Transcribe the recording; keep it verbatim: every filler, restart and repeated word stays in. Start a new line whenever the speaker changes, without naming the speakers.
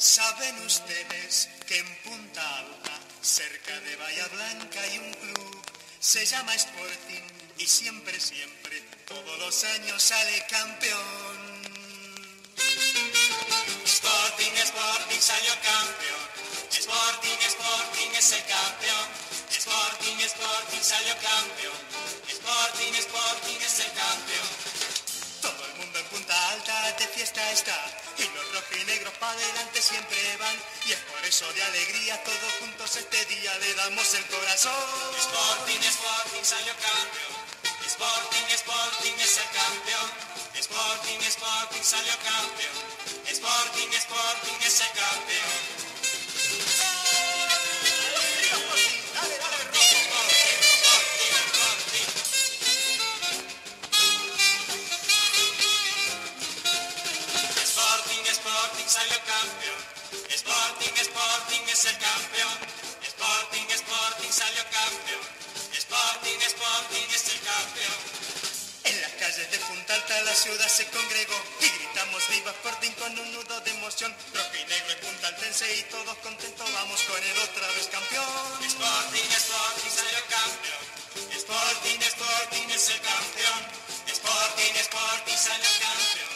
Saben ustedes que en Punta Alta, cerca de Bahía Blanca, hay un club, se llama Sporting, y siempre, siempre, todos los años sale campeón. Sporting, Sporting salió campeón. Sporting, Sporting es el campeón. Sporting, Sporting salió campeón. Sporting, Sporting es el campeón. Todo el mundo en Punta Alta de fiesta está, y los rojinegros pa' adelante siempre van, y es por eso de alegría todos juntos este día le damos el corazón. Sporting, Sporting salió campeón. Sporting, Sporting es el campeón. Sporting, Sporting salió campeón. Sporting, Sporting es el campeón. Dale, dale, rojo. Sporting, Sporting. Sporting, Sporting salió campeón. Sporting, Sporting es el campeón. Sporting, Sporting salió campeón. Sporting, Sporting es el campeón. En las calles de Punta Alta la ciudad se congregó y gritamos viva Sporting con un nudo de emoción. Rojinegro y puntaltense y todos contentos vamos con el otra vez campeón. Sporting, Sporting salió campeón. Sporting, Sporting es el campeón. Sporting, Sporting salió campeón.